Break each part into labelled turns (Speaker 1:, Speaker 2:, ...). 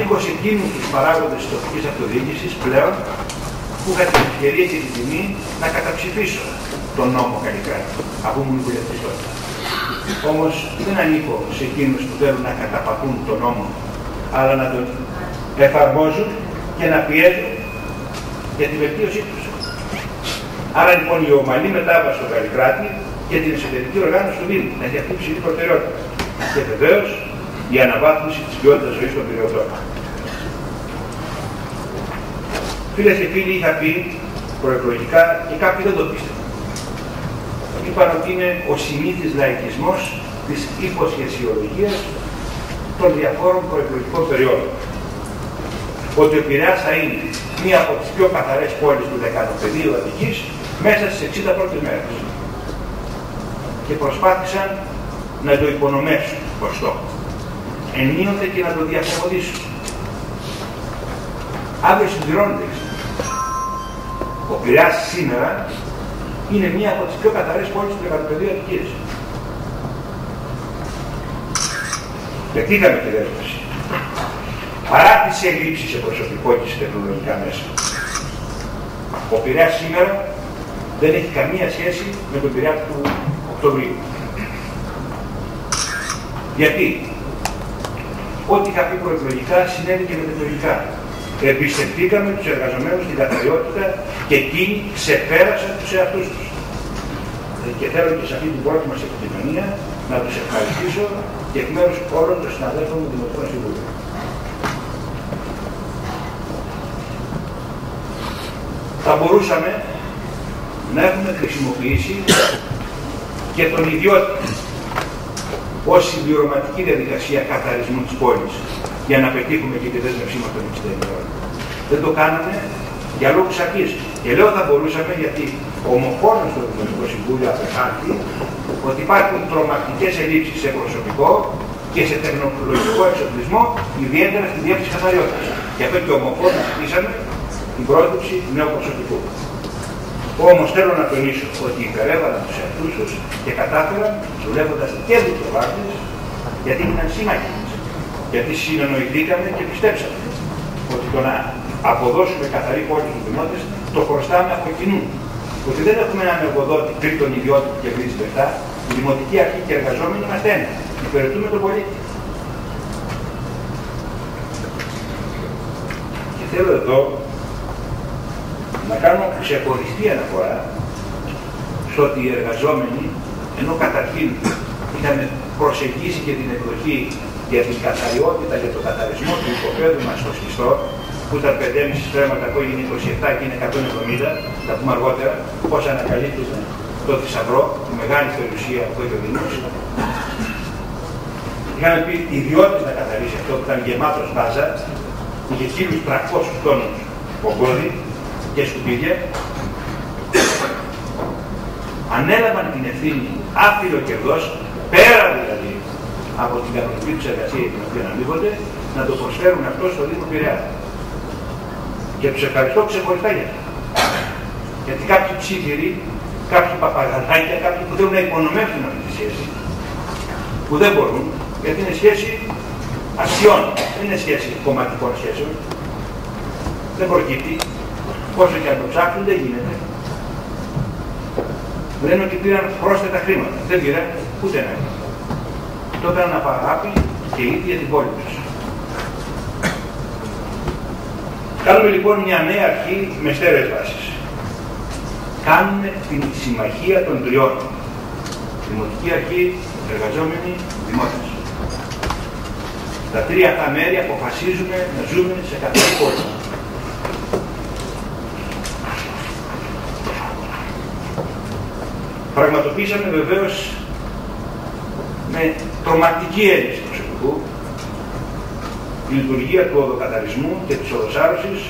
Speaker 1: ανήκω σε εκείνους τους παράγοντες της τοπικής αυτοδιοίκησης πλέον που είχα την ευκαιρία και την τιμή να καταψηφίσω τον νόμο Καλλικράτη, αφού ήμουν βουλευτής τότε. Όμως δεν ανήκω σε εκείνους που θέλουν να καταπατούν τον νόμο, αλλά να τον εφαρμόζουν και να πιέζουν για τη βελτίωσή τους. Άρα λοιπόν η ομαλή μετάβαση στο Καλλικράτη και την εσωτερική οργάνωση του Δήμου να έχει αυτή ψηλή προτεραιότητα. Και βεβαίως η αναβάθμιση της ποιότητας ζωής των περιοδών. Φίλες και φίλοι, είχα πει προεκλογικά και κάποιοι δεν το πίστευαν. Είπαν ότι είναι ο συνήθις λαϊκισμός της υποσχεσιολογίας των διαφόρων προεκλογικών περιόδων. Ότι ο Πειραιάς θα είναι μία από τις πιο καθαρές πόλεις του δεκανοπεδίου Αττικής μέσα στις 60 πρώτες μέρες. Και προσπάθησαν να το υπονομεύσουν ως στόχο. Ενίοτε και να το διαφημοδήσουν. Αύριο συμπληρώνεται. Ο Πειραιάς σήμερα είναι μία από τις πιο καθαρές πόλεις του δεκανοπεδίου Αττικής. Πετύχαμε τη δέσμευση. Παρά τις ελλείψεις σε προσωπικό και σε τεχνολογικά μέσα. Ο Πειραιάς σήμερα δεν έχει καμία σχέση με τον Πειραιά του Οκτωβρίου. Γιατί ό,τι είχα πει προεκλογικά συνέβη και μετεκλογικά. Εμπιστευτήκαμε τους εργαζομένους στην καθαριότητα και εκείνοι ξεπέρασαν τους εαυτούς τους. Και θέλω και σε αυτή την πρώτη μας επικοινωνία να τους ευχαριστήσω και εκ μέρους όλων των συναδέλφων μου Δημοτικών Συμβούλων. Θα μπορούσαμε να έχουμε χρησιμοποιήσει και τον ιδιώτη ως συμπληρωματική διαδικασία καθαρισμού της πόλης για να πετύχουμε και τη δέσμευσή μας των 60 ημερών. Δεν το κάνουμε για λόγους αρχής. Και λέω θα μπορούσαμε γιατί ομοφόνος στο Δημοτικό Συμβούλιο απεχάρτη ότι υπάρχουν τρομακτικές ελλείψεις σε προσωπικό και σε τεχνολογικό εξοπλισμό, ιδιαίτερα στη διεύθυνση καθαριότητας. Γι' αυτό και ομοφόνος ζητήσαμε την πρόσληψη νέου προσωπικού. Όμως θέλω να τονίσω ότι υπερέβαλαν τους εαυτούς τους και κατάφεραν, δουλεύοντας και δικαιοβάτες, γιατί ήταν σύμμαχοι μας. Γιατί συνεννοηθήκαμε και πιστέψαμε ότι το να αποδώσουμε καθαρή πόλη στους δημότες το χρωστάμε από κοινού. Ότι δεν έχουμε έναν εργοδότη τρίτον ιδιώτη που κερδίζει λεφτά, η δημοτική αρχή και εργαζόμενοι είμαστε ένα. Υπηρετούμε τον πολίτη. Και θέλω εδώ να κάνω ξεχωριστή αναφορά στο ότι οι εργαζόμενοι, ενώ καταρχήν είχαμε προσεγγίσει και την εκδοχή για την καθαριότητα, για τον καθαρισμό του υποπέδου μας στο σχιστό, που ήταν 5,5 στρέμματα που έγινε 27 και είναι 170, θα πούμε αργότερα, πώς ανακαλύπτουν το θησαυρό, τη μεγάλη περιουσία που είχε ο Δήμος. Είχαμε πει ιδιώτης να καθαρίσει αυτό που ήταν γεμάτος μπάζα, είχε 1.300 τόνους ογκώδη και σκουπίδια. Ανέλαβαν την ευθύνη άφιλο κερδός, πέρα δηλαδή από την κανονική τους εργασία για την οποία αμείβονται, να το προσφέρουν αυτό στο Δήμο Πειραιά. Και τους ευχαριστώ ξεχωριστά για αυτό. Γιατί κάποιοι ψήφιροι, κάποιοι παπαγαλάκια, κάποιοι που θέλουν να υπονομεύσουν αυτή τη σχέση, που δεν μπορούν, γιατί είναι σχέση αξιών, δεν είναι σχέση κομματικών σχέσεων. Δεν προκύπτει. Όσο και αν το ψάχνουν, δεν γίνεται. Λένε ότι πήραν πρόσθετα χρήματα. Δεν πήραν ούτε ένα. Το έκαναν από αγάπη και ήδη για την πόλη τους. Κάνουμε λοιπόν μια νέα αρχή με στέρεες βάσεις. Κάνουμε την συμμαχία των τριών. Δημοτική αρχή, εργαζόμενοι, δημότες. Τα τρία αυτά μέρη αποφασίζουμε να ζούμε σε καθαρή πόλη. Πραγματοποιήσαμε βεβαίως με τρομακτική έλλειψη προσωπικού τη λειτουργία του οδοκαθαρισμού και της οδοσάρωσης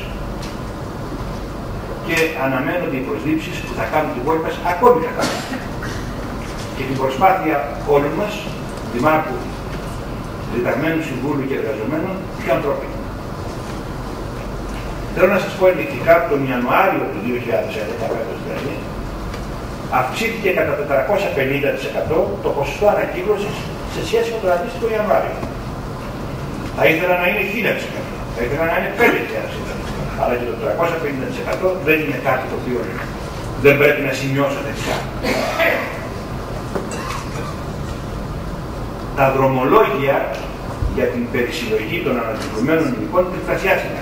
Speaker 1: και αναμένονται οι προσλήψεις που θα κάνουν την πόλη μας ακόμη κατάλληλα. Και την προσπάθεια όλων μας, δημάρχου, διταγμένου συμβούλου και εργαζομένων, πιο ανθρώπινη. Θέλω να σας πω ενδεικτικά τον Ιανουάριο του 2011, αυξήθηκε κατά 450% το ποσοστό ανακύκλωσης σε σχέση με τον αντίστοιχο Ιανουάριο. Θα ήθελα να είναι 1000%. Θα ήθελα να είναι 5.000. Αλλά και το 350% δεν είναι κάτι το οποίο δεν πρέπει να σημειώσετε πια. Τα δρομολόγια για την περισυλλογή των αναδικουμένων υλικών τριπλασιάστηκαν.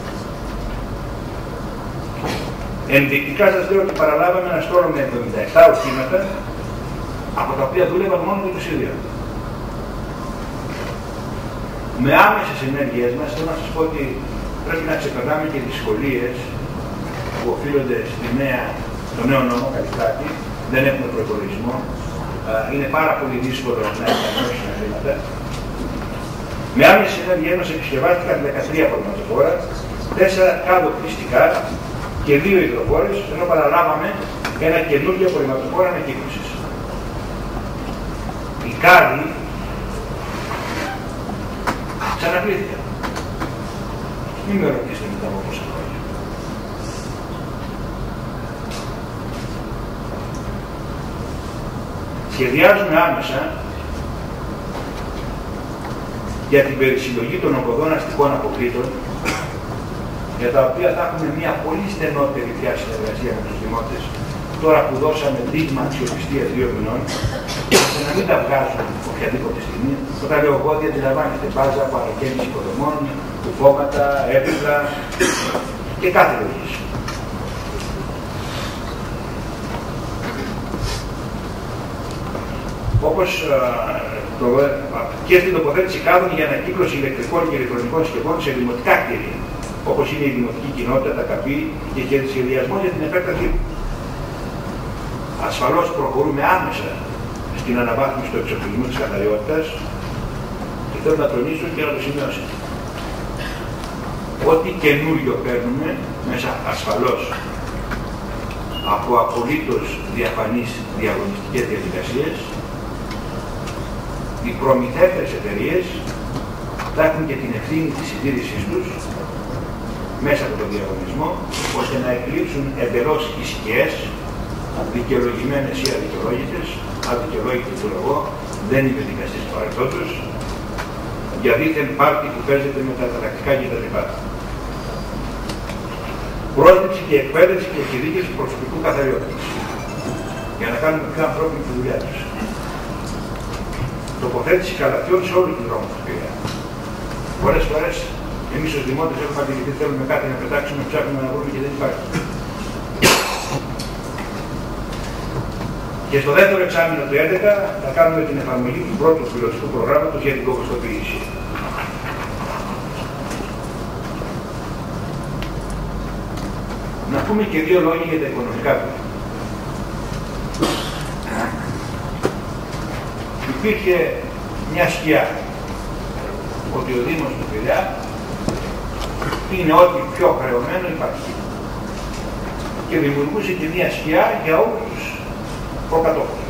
Speaker 1: Ενδεικτικά σας λέω ότι παραλάβαμε ένα στόλο με 77 οχήματα, από τα οποία δούλευαν μόνο το 22. Με άμεσες ενέργειές μας, θέλω να σας πω ότι πρέπει να ξεπερνάμε και δυσκολίες που οφείλονται στο νέο νόμο Καλλιστράτη. Δεν έχουμε προϋπολογισμό. Είναι πάρα πολύ δύσκολο να εφαρμόσουμε χρήματα. Με άμεσες ενέργειές μας επισκευάστηκαν 13 απορριμματοφόρα, 4 κάτω πιστικά και 2 υδροφόρες, ενώ παραλάβαμε ένα καινούργιο απορριμματοφόρα ανακύκλωσης. Οι κάδοι ξανακλήθηκαν. Μην με ρωτήσετε μετά από πόσα χρόνια. Σχεδιάζουμε άμεσα για την περισυλλογή των ογκωδών αστικών αποκλήτων, για τα οποία θα έχουμε μια πολύ στενότερη πια συνεργασία με τους δημότες, τώρα που δώσαμε δείγμα αξιοπιστίας 2 μηνών, ώστε να μην τα βγάζουν οποιαδήποτε στιγμή. Όταν λέω εγώ, αντιλαμβάνεστε μπάζα, παρακαίνιση υποδομών, κουφώματα, έπιπλα και κάθε λογής. Όπως και στην τοποθέτηση κάδων για ανακύκλωση ηλεκτρικών και ηλεκτρονικών συσκευών σε δημοτικά κτίρια, όπως είναι η δημοτική κοινότητα, τα ΚΑΠΗ και σχεδιασμό για την επέκταση. Ασφαλώς προχωρούμε άμεσα στην αναβάθμιση του εξοπλισμού της καθαριότητας και θέλω να τονίσω και να το σημειώσω. Ό,τι καινούριο παίρνουμε μέσα ασφαλώς από απολύτως διαφανείς διαγωνιστικές διαδικασίες, οι προμηθεύτες εταιρείες θα έχουν και την ευθύνη της συντήρησής τους μέσα από τον διαγωνισμό, ώστε να εκλείψουν εντελώς ισχυές, δικαιολογημένες ή αδικαιολόγητες. Αδικαιολόγητη του λόγο, δεν είμαι δικαστής του παρελθόντος, για δίθεν πάρτι που παίζεται με τα τακτικά κτλ. Πρόσληψη και εκπαίδευση και εξειδίκευση προσωπικού καθαριότητας, για να κάνουμε πιο ανθρώπινη τη δουλειά τους. Τοποθέτηση καλαθιών σε όλους τους δρόμους του Πειραιά. Πολλές φορές εμείς ως δημότες έχουμε αντιληφθεί, θέλουμε κάτι να πετάξουμε, ψάχνουμε να βρούμε και δεν υπάρχει. Και στο δεύτερο εξάμηνο του 2011 θα κάνουμε την εφαρμογή του πρώτου πιλωτικού προγράμματος για την κομποστοποίηση. Να πούμε και 2 λόγια για τα οικονομικά του. Υπήρχε μια σκιά ότι ο Δήμος του Πειραιά είναι ό,τι πιο χρεωμένο υπάρχει. Και δημιουργούσε και μια σκιά για όλους τους προκατόχους.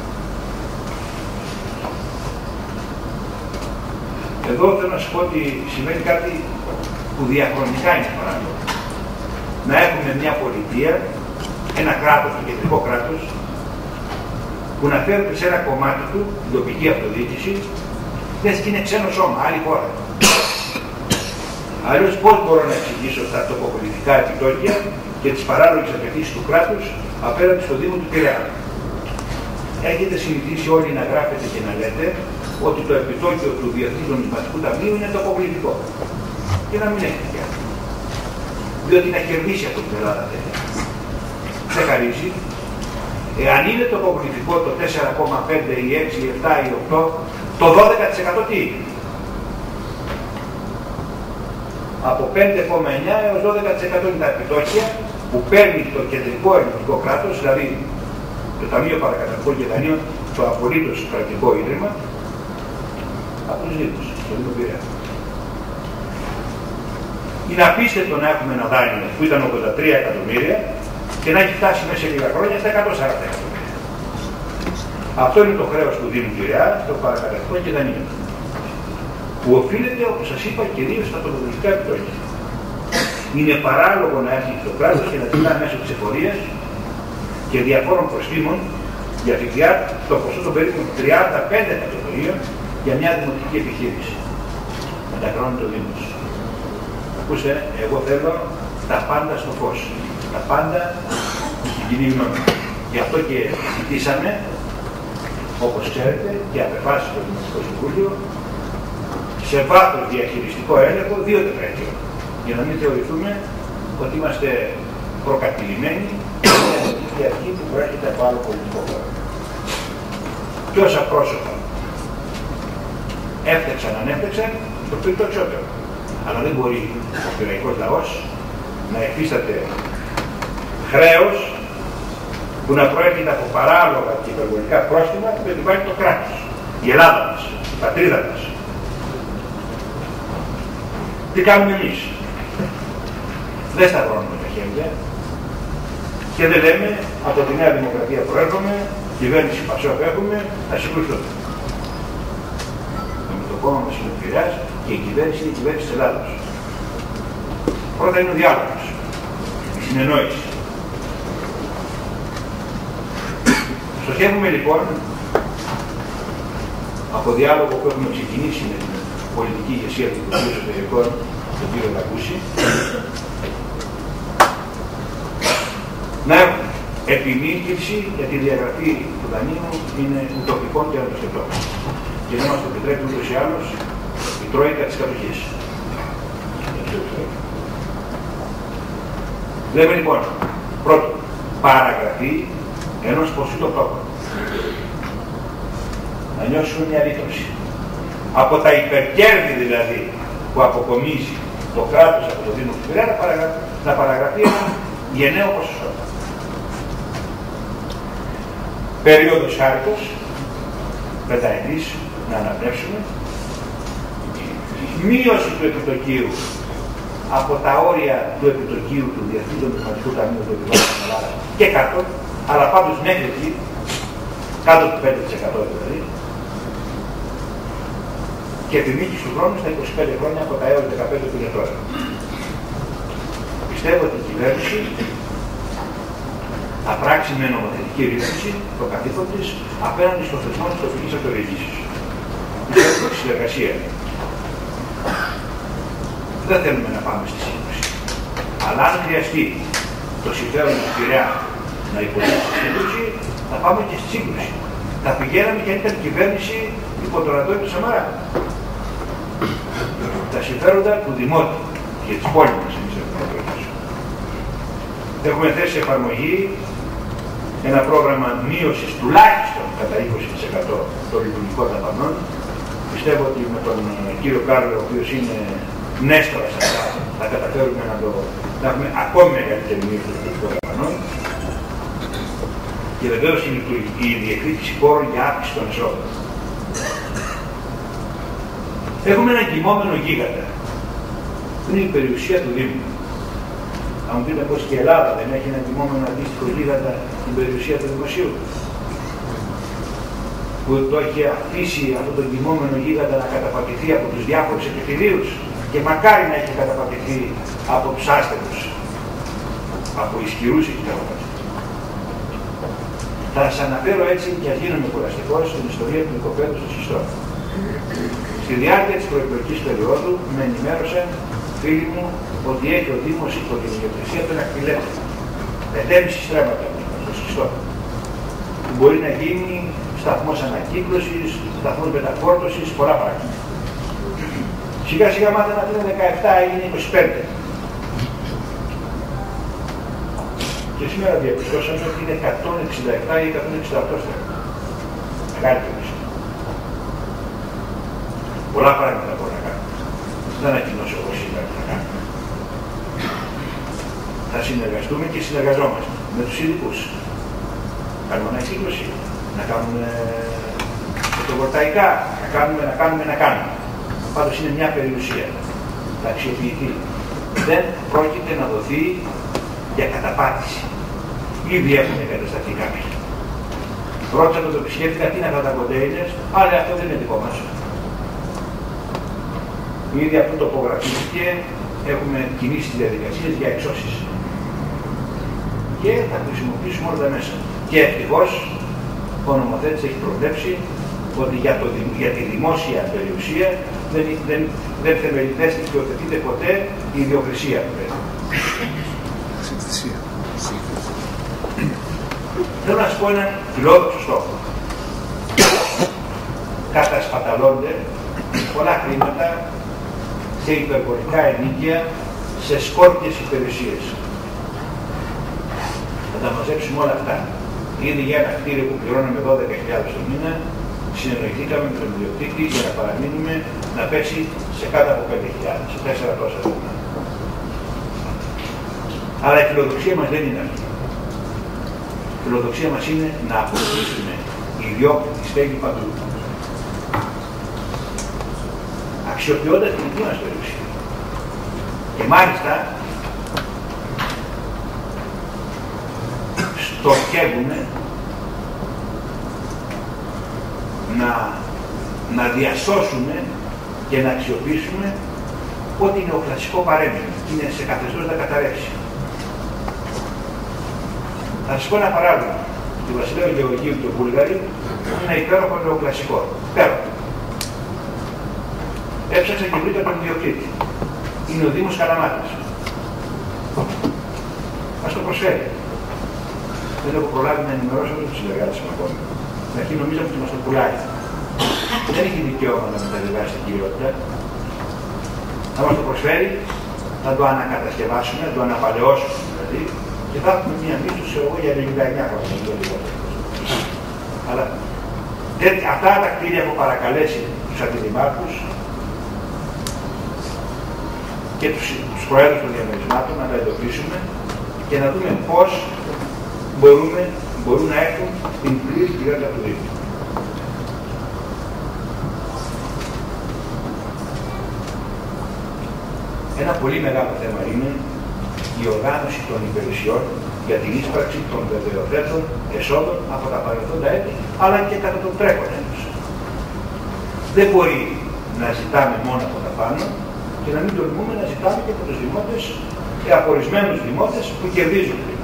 Speaker 1: Εδώ θέλω να σας πω ότι σημαίνει κάτι που διαχρονικά είναι παράδειγμα. Να έχουμε μια πολιτεία, ένα κράτος, το κεντρικό κράτος, που να φέρνει σε ένα κομμάτι του, την τοπική αυτοδιοίκηση, λες και είναι ξένο σώμα, άλλη χώρα. Αλλιώς πώς μπορώ να εξηγήσω τα τοποπολιτικά επιτόκια και τις παράλογες απαιτήσεις του κράτους απέναντι στο Δήμο του Πειραιά. Έχετε συνηθίσει όλοι να γράφετε και να λέτε ότι το επιτόκιο του Διεθνούς Νομισματικού Ταμείου είναι τοποπολιτικό. Και να μην έχετε πια. Διότι να κερδίσει από την Ελλάδα τέτοια. Δεν χαρίζει. Εάν είναι τοποπολιτικό το 4,5 ή 6 ή 7 ή 8, το 12% τι είναι? Από 5,9 έως 12% είναι τα επιτόκια που παίρνει το κεντρικό ελληνικό κράτος, δηλαδή το Ταμείο Παρακαταθήκων και Δανείων, το απολύτως κρατικό ίδρυμα, από τους Δήμους, το Δήμο Πειραιά. Είναι απίστευτο να έχουμε ένα δάνειο που ήταν 83 εκατομμύρια και να έχει φτάσει μέσα σε λίγα χρόνια στα 140 εκατομμύρια. Αυτό είναι το χρέος του Δήμου Πειραιά, το παρακαταθήκων και Δανείων, που οφείλεται, όπως σας είπα, κυρίως στα τοπολογικά επιτόκια. Είναι παράλογο να έρθει το κράτος και να ζητά μέσω της εφορίας και διαφόρων προστήμων για ΦΠΑ το ποσό των περίπου 35 εκατομμυρίων για μια δημοτική επιχείρηση. Μετακρώνει το Δήμος. Ακούστε, εγώ θέλω τα πάντα στο φως. Τα πάντα στην κοινή γνώμη. Γι' αυτό και ζητήσαμε, όπως ξέρετε, και απεφάσισε το Δημοτικό Συμβούλιο, σε βάθος διαχειριστικό έλεγχο 2 τετραετιών. Για να μην θεωρηθούμε ότι είμαστε προκατηλημένοι και αρχή που προέρχεται από άλλο πολιτικό χώρο. Και όσα πρόσωπα έφτιαξαν, ανέφτιαξαν, το περισσότερο. Αλλά δεν μπορεί ο πειραϊκός λαός να υφίσταται χρέος που να προέρχεται από παράλογα και υπερβολικά πρόστιμα που επιβάλλει το κράτος. Η Ελλάδα μας, η πατρίδα μας. Τι κάνουμε εμείς? Δεν σταυρώνουμε τα χέρια και δεν λέμε από τη Νέα Δημοκρατία προέρχομαι, κυβέρνηση Πασόκ έχουμε, να συγκρουστούμε. Με το κόμμα μας είναι ο Πειραιάς και η κυβέρνηση είναι η κυβέρνηση της Ελλάδος. Πρώτα είναι ο διάλογος, η συνεννόηση. Στοχεύουμε λοιπόν από διάλογο που έχουμε ξεκινήσει με την πολιτική ηγεσία του Υπουργείου Εσωτερικών, τον κύριο Λακούση, να έχουμε επιμήκυνση για τη διαγραφή του δανείου είναι ουτοπικών και αντιστοιχών. Και δεν μας το επιτρέπει ούτως ή άλλως η τρόικα της κατοχής. Λέμε λοιπόν, πρώτον, παραγραφή ενός ποσού το τόπο. Να νιώσουμε μια λύτρωση. Από τα υπερκέρδη δηλαδή που αποκομίζει το κράτος από το Δήμο του Πειραιά να παραγραφεί ένα γενναίο ποσοστό. Περίοδος χάριτος, πενταετής, να αναπνεύσουμε. Μείωση του επιτοκίου από τα όρια του επιτοκίου του Διεθνούς Νομισματικού Ταμείου του Επιβάλλοντος στην Ελλάδα και κάτω, αλλά πάντως μέχρι εκεί, κάτω του 5% δηλαδή, και επιμήκυση του χρόνου στα 25 χρόνια από τα έως 15 που είναι τώρα. Πιστεύω ότι η κυβέρνηση θα πράξει με νομοθετική ρύθμιση το καθήκον της απέναντι στο θεσμό της τοπικής αυτοδιοίκησης. Πιστεύω τη συνεργασία. Δεν θέλουμε να πάμε στη σύγκρουση. Αλλά αν χρειαστεί το συμφέρον του Πειραιά να υποστηρίξει στη σύγκρουση, θα πάμε και στη σύγκρουση. Θα πηγαίναμε και αν ήταν κυβέρνηση υπό τον Αντώνη του Σαμαρά. Τα συμφέροντα του Δημότη και της πόλης μας εμείς έχουμε να προηγήσουμε. Έχουμε θέσει σε εφαρμογή ένα πρόγραμμα μείωσης τουλάχιστον κατά 20% των λειτουργικών δαπανών. Πιστεύω ότι με τον κύριο Κάρλο, ο οποίος είναι νέστορας αυτά, θα καταφέρουμε να έχουμε ακόμη μεγαλύτερη μείωση των λειτουργικών δαπανών. Και βεβαίως η διεκδίκηση πόρων για αύξηση των εσόδων. Έχουμε ένα κοιμόμενο γίγαντα. Είναι η περιουσία του Δήμου. Θα μου πείτε πως και η Ελλάδα δεν έχει ένα κοιμόμενο αντίστοιχο γίγαντα στην περιουσία του Δημοσίου. Που το έχει αφήσει αυτό το κοιμόμενο γίγαντα να καταπατηθεί από τους διάφορους επιτελείους και μακάρι να έχει καταπατηθεί από τους άστεγους, από ισχυρούς έχει καταπατηθεί. Θα σας αναφέρω έτσι και ας γίνομαι κουραστικός στην ιστορία του οικοπαίδου στο Συστό. Στη διάρκεια της προεκλογικής περίοδου με ενημέρωσαν φίλοι μου ότι έχει ο Δήμος υπό την ιδιοκτησία του ένα κτηλέτο. 5,5 στρέμματα στο Συστό. Που μπορεί να γίνει σταθμός ανακύκλωσης, σταθμός μεταφόρτωσης, πολλά πράγματα. Σιγά σιγά μάθαμε να είναι 17, έγινε 25. Και σήμερα διαπιστώσαμε ότι είναι 167 ή 168 στρέμματα. Μεγάλη πίεση. Πολλά πράγματα μπορώ να κάνω. Δεν ανακοινώσω εγώ σήμερα τι θα κάνω. Θα συνεργαστούμε και συνεργαζόμαστε με τους ειδικούς. Κάνουμε ανακύκλωση, να κάνουμε φωτοβολταϊκά, να κάνουμε. Πάντως είναι μια περιουσία. Θα αξιοποιηθεί. Δεν πρόκειται να δοθεί για καταπάτηση. Ήδη έχουν εγκατασταθεί κάποιοι. Ρώτησα τον επισκέπτη τι είναι αυτά τα κοντέινερς, αλλά αυτό δεν είναι δικό μας. Ήδη αυτό τοπογραφήθηκε, έχουμε κινήσει τις διαδικασίες για εξώσεις. Και θα χρησιμοποιήσουμε όλα τα μέσα. Και ευτυχώς ο νομοθέτης έχει προβλέψει ότι για τη δημόσια περιουσία δεν θεμελιωθείται ποτέ η ιδιοκτησία. Θέλω να σας πω έναν φιλόδοξο στόχο. Κατασπαταλώνται πολλά χρήματα σε υπερβολικά ενοίκια, σε σκόρπιες υπηρεσίες. Θα τα μαζέψουμε όλα αυτά. Ήδη για ένα κτίριο που πληρώναμε 12.000 το μήνα, συνεννοηθήκαμε με τον ιδιοκτήτη για να παραμείνουμε να πέσει σε κάτω από 5.000, σε 4 τόσα το μήνα. Αλλά η φιλοδοξία μας δεν είναι αυτή. Η φιλοδοξία μας είναι να αποκτήσουμε ιδιόκτητη στέγη παντού. Αξιοποιώντας την δική μας περιουσία. Και μάλιστα στοχεύουμε να διασώσουμε και να αξιοποιήσουμε ό,τι νεοκλασικό παρέμεινε και είναι σε καθεστώς να καταρρεύσει. Θα σας πω ένα παράδειγμα. Του Βασιλέου Γεωργίου του Βούλγαρη είναι ένα υπέροχο νεοκλασικό. Υπέροχο. Έψαξα και βρήκα τον ιδιοκτήτη. Είναι ο Δήμος Καλαμάτας. Ας το προσφέρει. Δεν έχω προλάβει να ενημερώσω όλους τους συνεργάτες μου ακόμη. Στην αρχή νομίζαμε ότι μας το πουλάει. Δεν έχει δικαίωμα να μεταβιβάσει την κυριότητα. Θα μας το προσφέρει, θα το ανακατασκευάσουμε, θα το αναπαλαιώσουμε δηλαδή και θα έχουμε μία μίσθωση εγώ για 99 χρόνια. Αλλά αυτά τα κτίρια έχω παρακαλέσει τους αντιδημάρχους και τους προέδρους των διαμερισμάτων να τα εντοπίσουμε και να δούμε πώς μπορούν να έχουν την πλήρη κυριότητα του Δήμου. Ένα πολύ μεγάλο θέμα είναι η οργάνωση των υπηρεσιών για την ίσπραξη των βεβαιωθέντων εσόδων από τα παρελθόντα έτη, αλλά και κατά τον τρέχον έτος. Δεν μπορεί να ζητάμε μόνο από τα πάνω και να μην τολμούμε να ζητάμε και από τους δημότες και από ορισμένους δημότες που κερδίζουν χρήμα.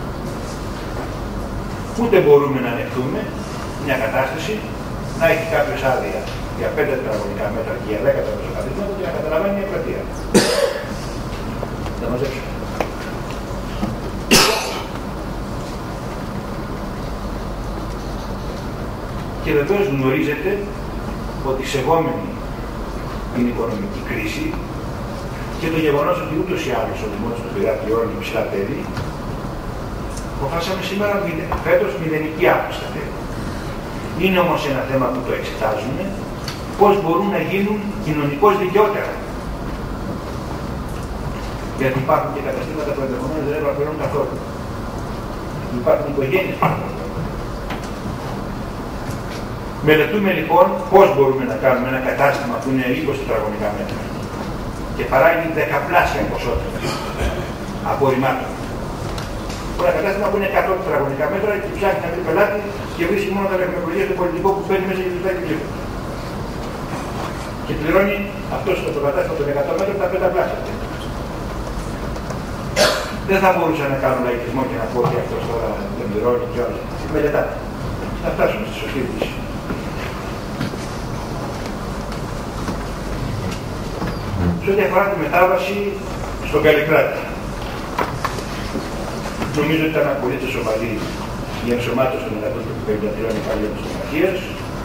Speaker 1: Ούτε μπορούμε να ανεχτούμε μια κατάσταση να έχει κάποιος άδεια για 5 τετραγωνικά μέτρα και για 10 τετραγωνικά και να καταλαβαίνει μια πλατεία. Θα μαζέψουμε. Και βεβαίως γνωρίζετε ότι σεβόμενη την οικονομική κρίση και το γεγονός ότι ούτως ή άλλως ο Δημότης του Πειραιά πληρώνει υψηλά τέλη, αποφάσισαμε σήμερα φέτος μηδενική αύξηση. Είναι όμως ένα θέμα που το εξετάζουμε, πώς μπορούν να γίνουν κοινωνικώς δικαιότερα. Γιατί υπάρχουν και καταστήματα που ενδεχομένως δεν επαπληρώνουν καθόλου. Υπάρχουν οικογένειες που μελετούμε λοιπόν πώς μπορούμε να κάνουμε ένα κατάστημα που είναι 20 τετραγωνικά μέτρα και παράγει 10πλάσια ποσότητα απορριμμάτων. Ένα κατάστημα που είναι 100 τετραγωνικά μέτρα και ψάχνει να βρει πελάτη και βρίσκει μόνο τα λεπτομέρειες του πολιτικού που παίρνει μέσα και του ζητάει και και πληρώνει αυτό το κατάστημα των 100 μέτρων τα 5πλάσια. Δεν θα μπορούσα να κάνω λαϊκισμό και να πω ότι αυτός τώρα δεν πληρώνει και όλα. Μελετάτε. Θα φτάσουμε στη σωστή λύση. Σε ό,τι αφορά τη μετάβαση στον Καλλικράτη. Νομίζω ότι ήταν απολύτως σοβαρή η ενσωμάτωση των 153 υπαλλήλων της Δημαρχίας.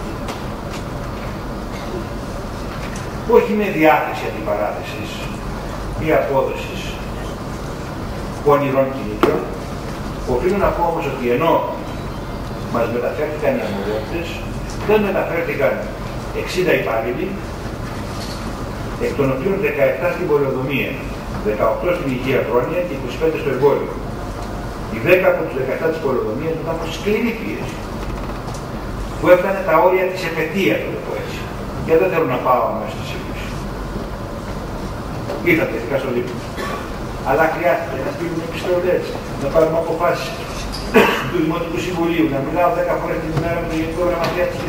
Speaker 1: Όχι με διάθεση αντιπαράθεσης ή απόδοσης πονηρών κινήτρων. Οφείλω να πω όμως ότι ενώ μας μεταφέρθηκαν οι αρμοδιότητες, δεν μεταφέρθηκαν 60 υπάλληλοι, εκ των οποίων 17 στην πολεοδομία, 18 στην υγεία χρόνια και 25 στο εμπόριο. Οι 10 από τους 17 της πολεοδομίας ήταν από σκληρή πίεση, που έφτανε τα όρια της επαιτίας, το πω έτσι. Και δεν θέλω να πάω αμέσως στη σύγκριση. Ήρθα τελικά στο Δήμο. Αλλά χρειάζεται να στείλουμε επιστολές, να πάρουμε αποφάσεις του Δημοτικού Συμβουλίου, να μιλάω 10 φορές την ημέρα με τον Γενικό Γραμματέα της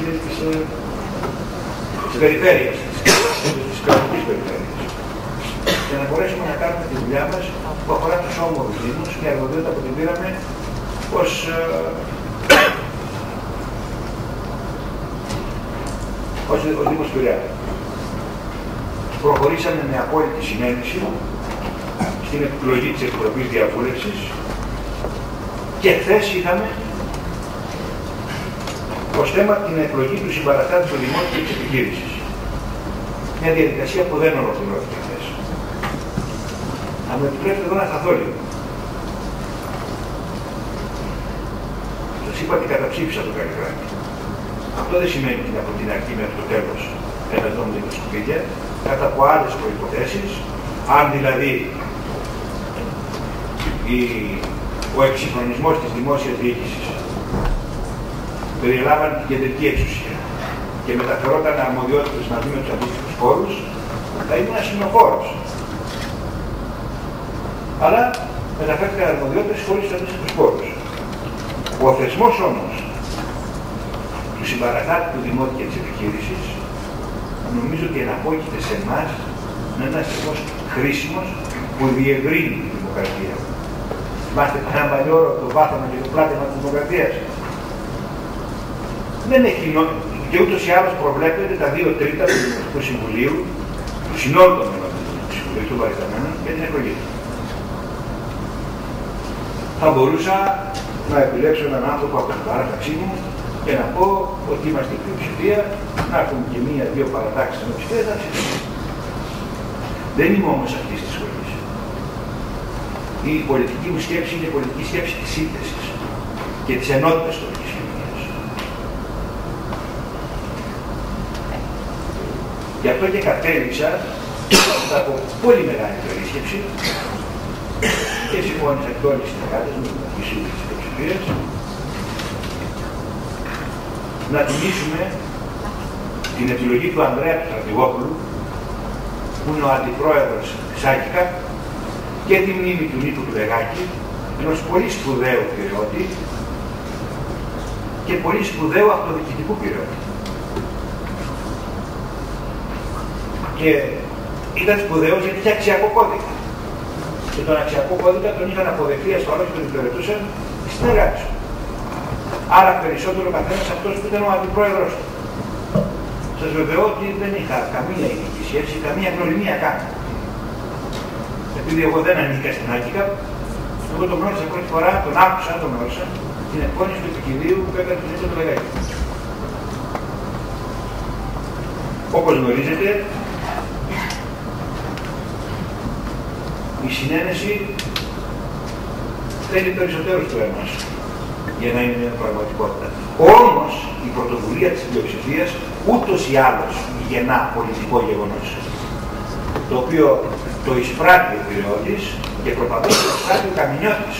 Speaker 1: περιφέρειας, της κρατικής περιφέρειας. Για να μπορέσουμε να κάνουμε τη δουλειά μας που αφορά τους όμορους Δήμους και αρμοδιότητα που την πήραμε ως ως Δήμος Πειραιά. Προχωρήσαμε με απόλυτη συνένεση στην επιλογή της Επιτροπής Διαβούλευσης και χθες είχαμε ως θέμα την εκλογή του συμπαραστάτη του Δημότου και της επιχείρησης. Μια διαδικασία που δεν ολοκληρώθηκε χθες. Αν μου επιτρέψετε εδώ να σταθώ λίγο. Σας είπα ότι καταψήφισα το Καλλικράτη. Αυτό δεν σημαίνει ότι από την αρχή μέχρι το τέλος ένα δρόμο δημοσκοπήτια, κατά από άλλες προϋποθέσεις, αν δηλαδή ο εξυγχρονισμός της δημόσιας διοίκησης περιλάμβανε την κεντρική εξουσία και μεταφερόταν αρμοδιότητες μαζί με τους αντίστοιχους χώρους, θα ήμουν ασυνοφόρος. Αλλά μεταφέρθηκαν αρμοδιότητες χωρίς τους αντίστοιχους χώρους. Ο θεσμός όμως του συμπαραστάτη του Δημότου και της επιχείρησης νομίζω ότι εναπόκειται σε εμάς να είναι ένας θεσμός χρήσιμος που διευρύνει τη δημοκρατία. Θυμάστε ένα παλιό όρο, το βάθαμα και το πλάτεμα της δημοκρατίας. Δεν έχει νόημα. Και ούτως ή άλλως προβλέπεται τα 2/3 του Δημοτικού Συμβουλίου, του συνόλου των μελών του Δημοτικού Συμβουλίου, των παρισταμένων, για την εκλογή του. Θα μπορούσα να επιλέξω έναν άνθρωπο από την παράταξή μου και να πω ότι είμαστε η πλειοψηφία, να έχουμε και μία-δύο παρατάξεις στην πλειοψηφία, θα ψηφίσουμε. Δεν είμαι όμως αυτής της σχολής. Η πολιτική μου σκέψη είναι η πολιτική σκέψη της σύνθεσης και της ενότητας των κοινωνίας. Γι' αυτό και κατέληξα από πολύ μεγάλη περίσκεψη και συμφώνησα και όλοι οι συνεργάτες μου με τη σύμβουλη της πλειοψηφίας να τιμήσουμε την επιλογή του Ανδρέα του Στρατηγόπουλου, που είναι ο αντιπρόεδρος της ΆΚΙΚΑ, και τη μνήμη του Νίκου του Βεγάκη, ενός πολύ σπουδαίου πυρεώτη και πολύ σπουδαίου αυτοδιοικητικού πυρεώτη. Και ήταν σπουδαίος γιατί είχε αξιακό κώδικα. Και τον αξιακό κώδικα τον είχαν αποδεχτεί ασφαλώς και τον υπηρετούσαν οι συνεργάτες του. Άρα περισσότερο ο καθένας αυτός που ήταν ο αντιπρόεδρος του. Σας βεβαιώ ότι δεν είχα καμία ειδική σχέση, καμία γνωριμία καν. Επειδή εγώ δεν ανήκα στην ΆΚΙΚΑ, εγώ τον γνώρισα πρώτη φορά, τον άκουσα, τον γνώρισα, την εκπόνηση του επικοινωνίου που έκανε τον Νίκο του Βεγάκη. Όπως γνωρίζετε, η συνένεση θέλει περισσότερο στο αίμα σου για να είναι μια πραγματικότητα. Όμως η πρωτοβουλία της πλειοψηφίας ούτως ή άλλως γεννά πολιτικό γεγονός, το οποίο το εισπράττει ο πυρεώτης και προπαντός το εισπράττει ο Καμινιώτης.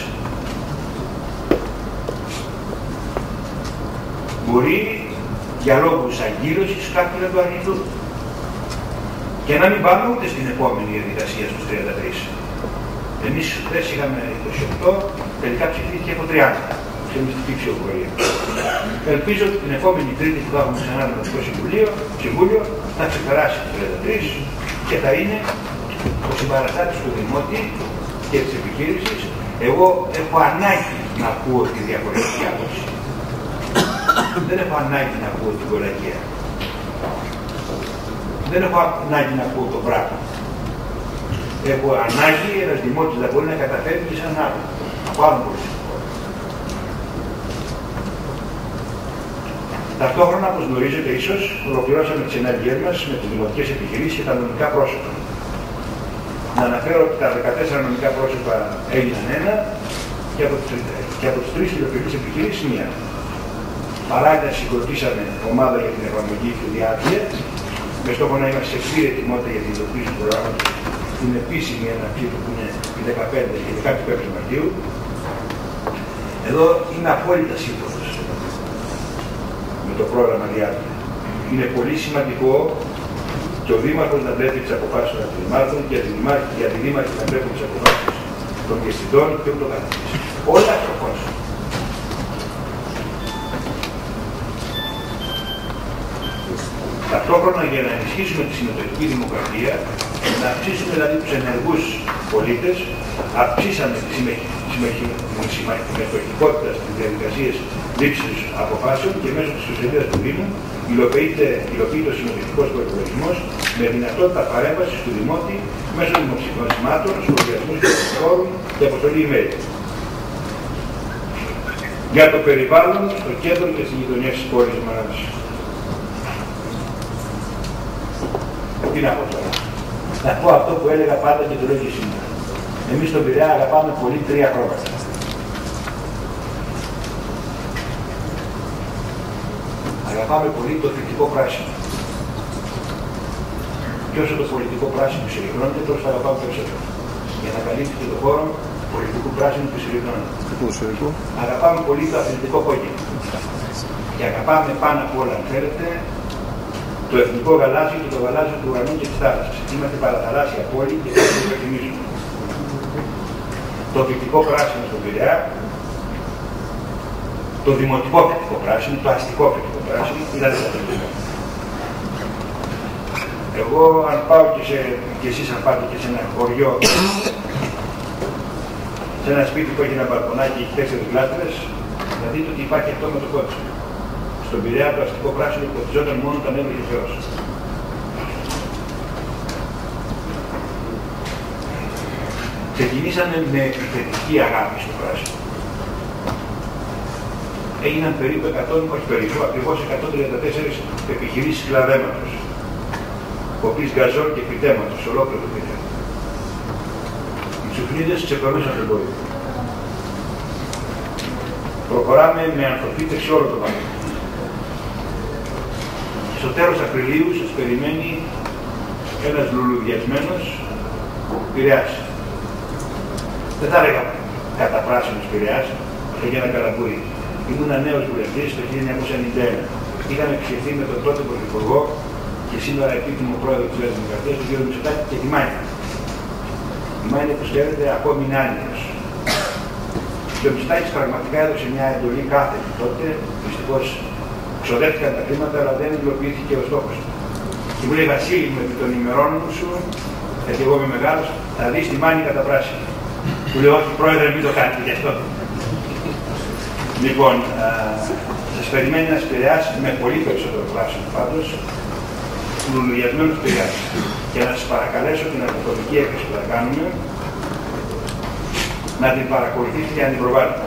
Speaker 1: Μπορεί για λόγους αγκύρωσης κάποιοι να το αρνηθούν και να μην πάμε ούτε στην επόμενη διαδικασία στους 33. Εμείς χθες είχαμε 28, τελικά ψηφίστηκε από 30. Σε μυστική ψηφοφορία. Ελπίζω ότι την επόμενη Τρίτη που θα έχουμε ξανά το Δημοτικό Συμβούλιο θα ξεπεράσει τους 33 και θα είναι ο συμπαραστάτης του Δημότη και της επιχείρησης. Εγώ έχω ανάγκη να ακούω τη διαφορετική άποψη. Δεν έχω ανάγκη να ακούω την κολακία. Δεν έχω ανάγκη να ακούω το πράγμα. Έχω ανάγκη ένας δημότης να μπορεί να καταφέρει και σε έναν άλλο. Από άλλον πολύ. Ταυτόχρονα, όπως γνωρίζετε ίσως, ολοκληρώσαμε τις ενέργειές μας με τις δημοτικές επιχειρήσεις και τα νομικά πρόσωπα. Να αναφέρω ότι τα 14 νομικά πρόσωπα έγιναν ένα και από τις 3 τηλεοπτικές επιχειρήσεις μία. Παράλληλα συγκροτήσαμε ομάδα για την εφαρμογή του διάρκεια, με στόχο να είμαστε σε πλήρη ετοιμότητα για την υλοποίηση του προγράμματος, την επίσημη έναρξή του που είναι η 15 και 15 Μαρτίου. Εδώ είμαι απόλυτα σύμφωνος με το πρόγραμμα διάρκεια. Είναι πολύ σημαντικό και ο Δήμαρχος να βλέπει τις αποφάσεις των Δημάρχων και οι αντιδήμαρχοι να βλέπουν τις αποφάσεις των διευθυντών και ούτω καθεξής. Όλα προφανώς. Ταυτόχρονα για να ενισχύσουμε τη συμμετοχική δημοκρατία, να αυξήσουμε δηλαδή τους ενεργούς πολίτες, αυξήσαμε τη συμμετοχικότητα στις διαδικασίες λήψης αποφάσεων και μέσω της ιστοσελίδας του Δήμου υλοποιείται ο συνοδευτικός προϋπολογισμός με δυνατότητα παρέμβασης του Δημότη μέσω δημοψηφισμάτων, σχολιασμούς και φόρουμ και αποστολή email. Για το περιβάλλον, στο κέντρο και στις γειτονιές της πόλης μας. Τι να πω τώρα. Να πω αυτό που έλεγα πάντα και το λέω και σήμερα. Εμείς στον Πειραιά αγαπάμε πολύ τρία χρώματα. Αγαπάμε πολύ το θετικό πράσινο. Και όσο το πολιτικό πράσινο συρρυκνώνεται, τόσο θα αγαπάμε περισσότερο. Για να καλύψει και το χώρο πολιτικού πράσινου που συρρυκνώνεται. Αγαπάμε πολύ το αθλητικό κόκκινο. Και αγαπάμε πάνω απ' όλα, αν θέλετε, το εθνικό γαλάζιο και το γαλάζιο του ουρανού και της θάλασσας. Είμαστε παραθαλάσσια πόλη και θα το υπενθυμίζουμε. Το θετικό πράσινο στον Πειραιά, το δημοτικό θετικό πράσινο, το αστικό θετικό πράσινο, ήταν τα τελευταία. Εγώ, αν πάω και εσείς αν πάτε και σε ένα χωριό, σε ένα σπίτι που έχει ένα μπαλκονάκι και 4 γλάστρες, θα δείτε ότι υπάρχει αυτό με το κότσο. Στον Πειραιά το αστικό πράσινο υποτιζόταν μόνο όταν έβγαινε Θεός. Ξεκινήσαμε με επιθετική αγάπη στο πράσινο. Έγιναν περίπου 100, όχι περίπου, ακριβώς 134 επιχειρήσεις κλαδέματος, κοπής γκαζόν και φυτέματος, σε ολόκληρο το Πειραιά. Οι τσουφνίδες ξεκομίσαν το εμπόριο. Προχωράμε με ανθρωπίτες σε όλο το βάθος. Στο τέλος Απριλίου σας περιμένει ένας λουλουδιασμένος Πειραιάς. Δεν θα έλεγα κατά πράσινος Πειραιάς, αυτό για ένα καλαμπούρι. Ήμουν νέος βουλευτής το 1991. Είχαμε επισκεφθεί με τον τότε Πρωθυπουργό και σήμερα επίτιμο πρόεδρο της Νέας Δημοκρατίας, τον κ. Μητσοτάκη και τη Μάνια. Η Μάνια, όπως ξέρετε, ακόμη είναι άνεργος. Και ο Μητσοτάκης πραγματικά έδωσε μια εντολή κάθετη τότε. Δυστυχώς ξοδεύτηκαν τα χρήματα, αλλά δεν υλοποιήθηκε ο στόχος του. Και μου λέει, Βασίλη, με τον ημερών σου, γιατί εγώ είμαι μεγάλος, θα δεις τη Μάνη κατά πράσινη. Του λέω, όχι πρόεδρε, μην το κάνετε γι' αυτό. Λοιπόν, σας περιμένει ένας Πειραιάς με πολύ περισσότερο πράσινο πάντως, λουλουδιασμένος Πειραιάς. Και να σας παρακαλέσω την αρχιτεκτονική έκθεση που θα κάνουμε, να την παρακολουθήσετε και να την προβάλλετε.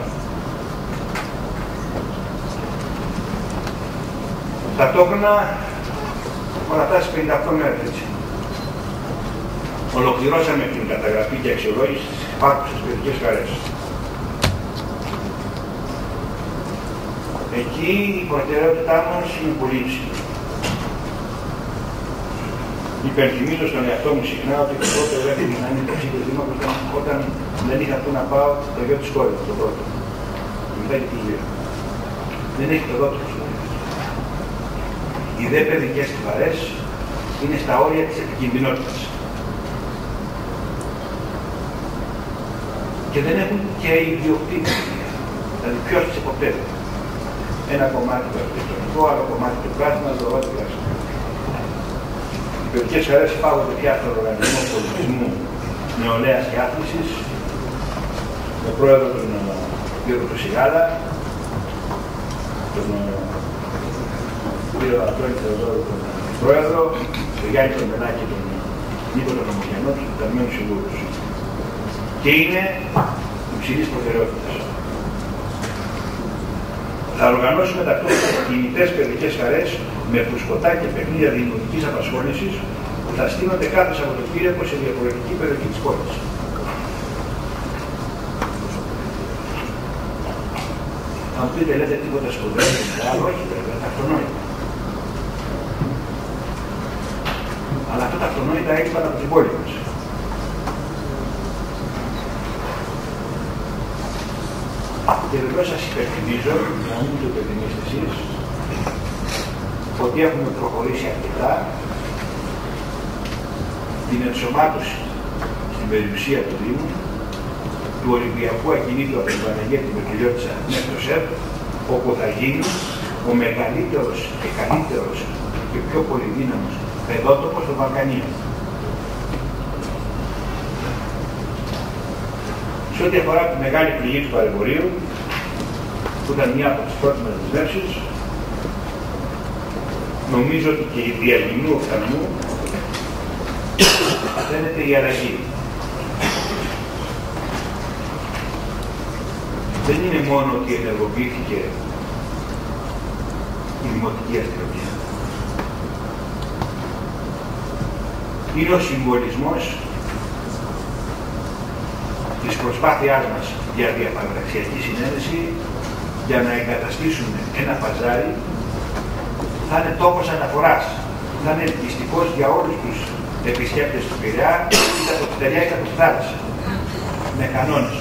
Speaker 1: Ταυτόχρονα, όλα αυτά στις 58 μέρες, έτσι. Ολοκληρώσαμε την καταγραφή και αξιολόγηση στις υπάρχουσες παιδικές χαρές. Εκεί η προτεραιότητά μας είναι πολύ υψηλή. Υπενθυμίζω στον εαυτό μου συχνά ότι το πρώτο έφυγε να είναι υποψήφιος δήμαρχος όταν δεν είχα πού να πάω το γιο της κόρης, το πρώτο. Μετά και τη γύρω. Δεν έχει το δόξο σου. Οι δε παιδικές χαρές είναι στα όρια της επικινδυνότητας. Και δεν έχουν και οι ιδιοκτήτες. Δηλαδή ποιος τις υποπτεύει. Ένα κομμάτι το αρχιτεκτονικό, άλλο κομμάτι το πράσινο, άλλο κομμάτι το πράσινο. Οι παιδικές χαρές υπάγονται πια στον Οργανισμό Πολιτισμού Νεολαίας και Άθλησης, με πρόεδρο τον Γιώργο Σιγάλα, τον κύριο Αντώνη Θεοδόρου τον πρόεδρο, τον Γιάννη τον Μενάκη, τον Νίκο τον Ομογενό, τους επιταγμένους συμβούλους. Και είναι υψηλής προτεραιότητας. Θα οργανώσουμε ταυτόχρονα κινητές παιδικές χαρές με φουσκωτά και παιχνίδια δημοτικής απασχόλησης που θα στείνονται κάθε Σαββατοκύριακο σε διαφορετική περιοχή της πόλης. Αν πείτε λέτε τίποτα σπουδαίο, άλλο όχι βέβαια, τα αυτονόητα. Αλλά αυτά τα αυτονόητα έλειπαν από την πόλη μας. Και βεβαίως σας υπενθυμίζω, να μην το υπενθυμίσετε εσείς, ότι έχουμε προχωρήσει αρκετά την ενσωμάτωση στην περιουσία του Δήμου του Ολυμπιακού Ακινήτου από την Παναγία την Πετριλιώτισσα μέχρι το ΣΕΠ, όπου θα γίνει ο μεγαλύτερος και καλύτερος και πιο πολυδύναμος παιδότοπος των Βαλκανίων. Σε ό,τι αφορά τη μεγάλη πληγή του παρεμπορίου, που ήταν μια από τις πρώτες μας δεσμεύσεις, νομίζω ότι και η διαλυνού οφθαλμού φαίνεται η αλλαγή. Δεν είναι μόνο ότι ενεργοποιήθηκε η δημοτική αστυνομία. Είναι ο συμβολισμός της προσπάθειάς μας για διαπαραταξιακή συνένεση για να εγκαταστήσουμε ένα παζάρι που θα είναι τόπος αναφοράς, θα είναι ελκυστικός για όλους τους επισκέπτες του Πειραιά, είτε από τη στεριά είτε από τη θάλασσα, με κανόνες.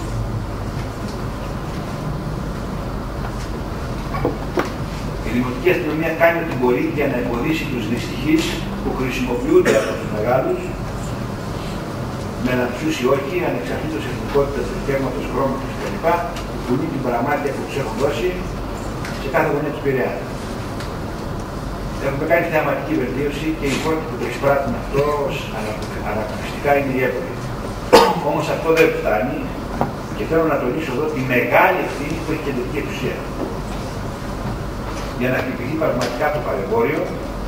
Speaker 1: Η δημοτική αστυνομία κάνει ό,τι μπορεί για να εμποδίσει τους δυστυχείς που χρησιμοποιούνται από τους μεγάλους, με λαμψούς ή όχι, ανεξαρτήτως εθνικότητας, δικαίωματος, χρώματος κλπ. Που πουλούν την παραμάτια που τους έχουν δώσει σε κάθε γωνία του Πειραιά. Έχουμε κάνει θεαματική βελτίωση και οι πρώτοι που το εισπράττουν αυτό αναπτυξιστικά είναι οι Εύωροι. Όμως αυτό δεν φτάνει και θέλω να τονίσω εδώ τη μεγάλη ευθύνη που έχει κεντρική εξουσία. Για να χτυπηθεί πραγματικά το παρεμπόριο,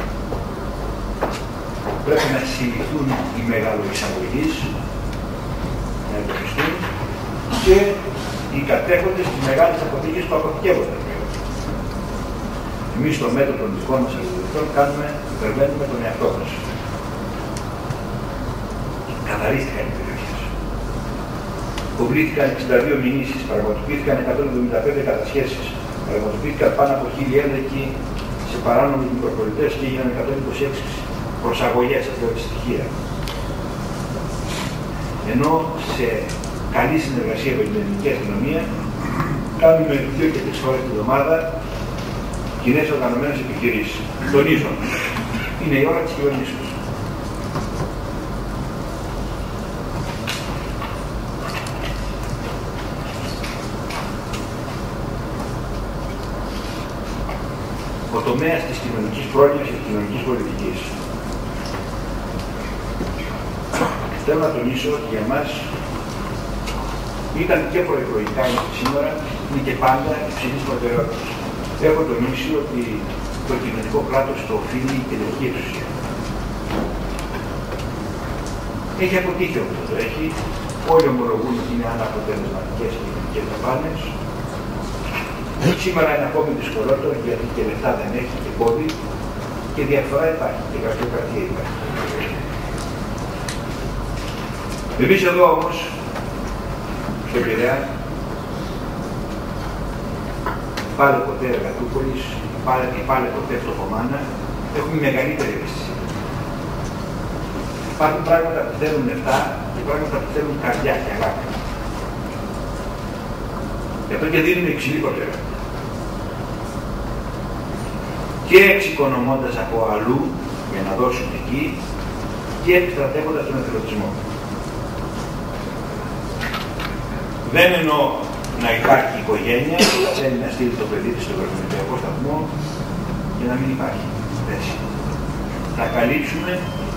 Speaker 1: πρέπει να συλληφθούν οι μεγαλοεισαγωγείς, να εντοπιστούν και οι κατέχοντες της μεγάλης αποθήκης που αποθηκεύονται. Εμείς στο μέτρο των δικών μας αγωγικών υπερβαίνουμε τον εαυτό μας. Καθαρίστηκαν οι περιοχές. Υποβλήθηκαν 62 μηνύσεις, πραγματοποιήθηκαν 175 κατασχέσεις, πραγματοποιήθηκαν πάνω από 1000 έλεγχοι σε παράνομους μικροπολιτές και έγιναν 126 προσαγωγές, αυτό είναι στοιχεία. Ενώ σε καλή συνεργασία με την ελληνική αστυνομία κάνουμε 2 και 3 φορές την εβδομάδα κοινές οργανωμένες επιχειρήσεις. Τονίζω, είναι η ώρα της κυβερνήσεως. Ο τομέας της κοινωνικής πρόνοιας και της κοινωνικής πολιτικής. Θέλω να τονίσω ότι για μας ήταν και προεκλογικά σήμερα, είναι και πάντα υψηλής προτεραιότητας. Έχω τονίσει ότι το κοινωνικό κράτος το οφείλει η κεντρική εξουσία. Έχει αποτύχει όπως το έχει. Όλοι ομολογούν ότι είναι αναποτελεσματικές και κοινωνικές δαπάνες. Σήμερα είναι ακόμη δυσκολότερο γιατί και λεφτά δεν έχει και πόδι και διαφορά υπάρχει και γραφειοκρατία υπάρχει. Εμείς εδώ όμως, στο Πειραιά, πάλι ποτέ Εργατούπολης, πάλι ποτέ Φτωχομάνα, έχουμε μεγαλύτερη ευαισθησία. Υπάρχουν πράγματα που θέλουν λεφτά και πράγματα που θέλουν καρδιά και αγάπη. Γι' αυτό και δίνουν υψηλή προτεραιότητα. Και εξοικονομώντας από αλλού για να δώσουν εκεί και επιστρατεύοντας τον εθελοντισμό. Δεν εννοώ να υπάρχει οικογένεια που θέλει να στείλει το παιδί της στον προκριτικό σταθμό και να μην υπάρχει θέση. Θα καλύψουμε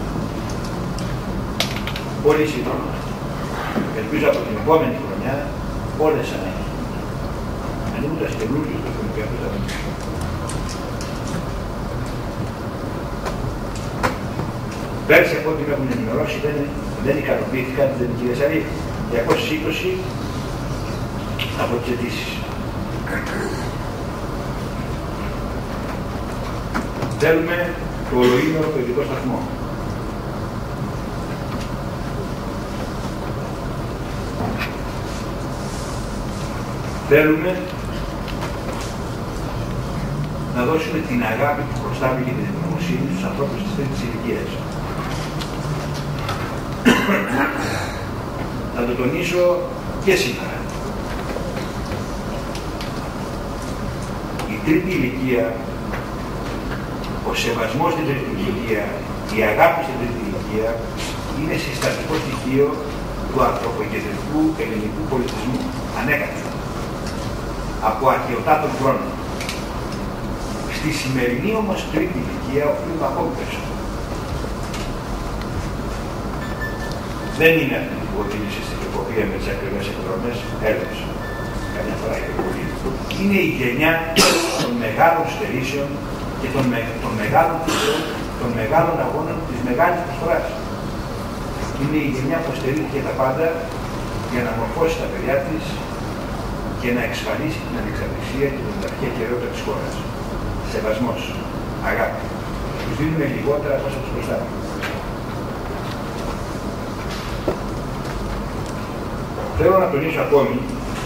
Speaker 1: πολύ σύντομα. Ελπίζω από την επόμενη χρονιά όλες τις ανάγκες. Ανοίγοντας καινούργιους προκριτικούς σταθμούς. Πέρσι από ό,τι με έχουν ενημερώσει δεν ικανοποιήθηκαν την κυρία Σαρή. 220 από τις αιτήσεις. Θέλουμε το ολοήμερο παιδικό σταθμό. Θέλουμε να δώσουμε την αγάπη που χρωστάμε και την ευγνωμοσύνη στους ανθρώπους της τρίτης ηλικίας. Θα το τονίσω και σήμερα. Η τρίτη ηλικία, ο σεβασμός στην τρίτη ηλικία, η αγάπη στην τρίτη ηλικία είναι συστατικό στοιχείο του ανθρωποκεντρικού ελληνικού πολιτισμού. Ανέκαθεν. Από αρχαιοτάτων χρόνων. Στη σημερινή όμως τρίτη ηλικία οφείλουμε ακόμη περισσότερο. Δεν είναι αυτή που οδήγησε στην υποκρία με τις ακριβές εκδρομές, έλεγες. καμιά φορά υπερβολή, είναι η γενιά των μεγάλων στερήσεων και των μεγάλων αγώνων της μεγάλης προσφοράς. Είναι η γενιά που στερήθηκε τα πάντα για να μορφώσει τα παιδιά της και να εξασφαλίσει την ανεξαρτησία και την μεταρχική ακεραιότητα της χώρας. Σεβασμός, αγάπη. Τους δίνουμε λιγότερα από όσο τους προστάμε. Θέλω να τονίσω ακόμη